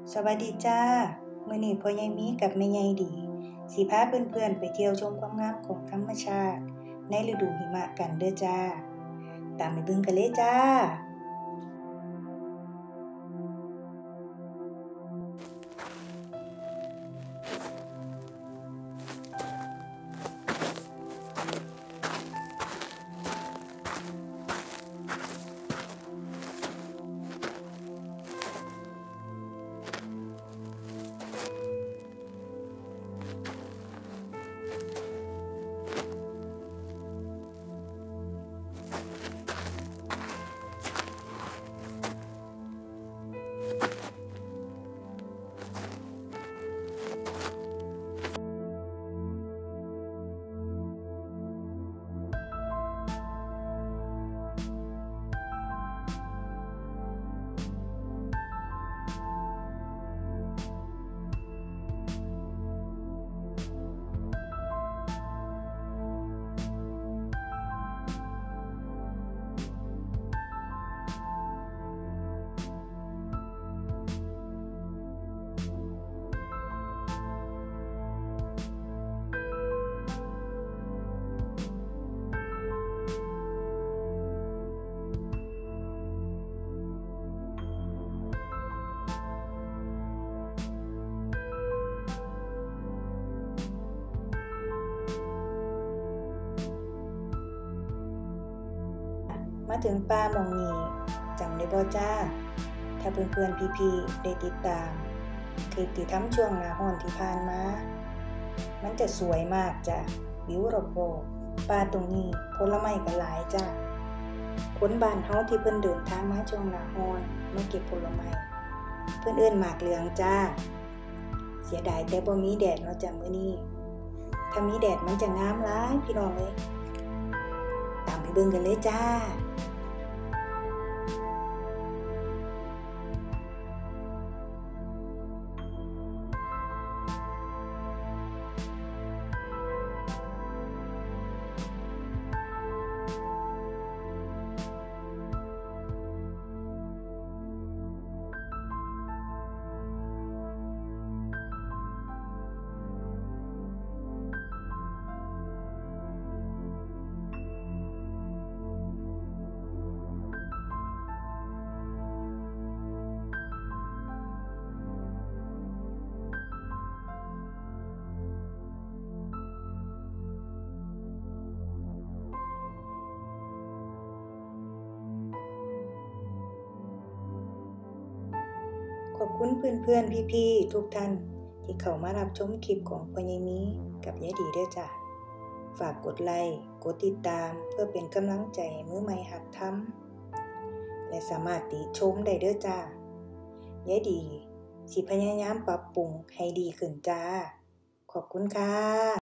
สวัสดีจ้ามื้อนี้พ่อใหญ่มีกับแม่ใหญ่ดีสิพาเพื่อนๆไปเที่ยวชมความงามของธรรมชาติในฤดูหิมะกันเด้อจ้าตามไปเบิ่งกันเลยจ้ามาถึงป่าหม่องนี้จำได้บ่จ้าถ้าเพื่อนๆพี่ๆได้ติดตามคลิปที่ทำช่วงหน้าร้อนที่ผ่านมามันจะสวยมากจ้ะวิวรอบๆป่าตรงนี้ผลไม้ก็หลายจ้ะคนบ้านเฮาที่เพิ่นเดินทางมาช่วงหน้าร้อนมาเก็บผลไม้เพิ่นเอิ้นหมากเหลืองจ้าเสียดายแต่บ่มีแดดเนาะจ้ะมื้อนี้ถ้ามีแดดมันจะงามหลายพี่น้องเอ้ยตามไปเบิ่งกันเลยจ้าขอบคุณเพื่อนๆพี่ๆทุกท่านที่เข้ามารับชมคลิปของพ่อใหญ่มีกับยายดีด้วยจ้ะฝากกดไลค์กดติดตามเพื่อเป็นกำลังใจให้มือใหม่หัดทำและสามารถติชมได้ด้วยจ้ายายดีสิพยายามปรับปรุงให้ดีขึ้นจ้าขอบคุณค่ะ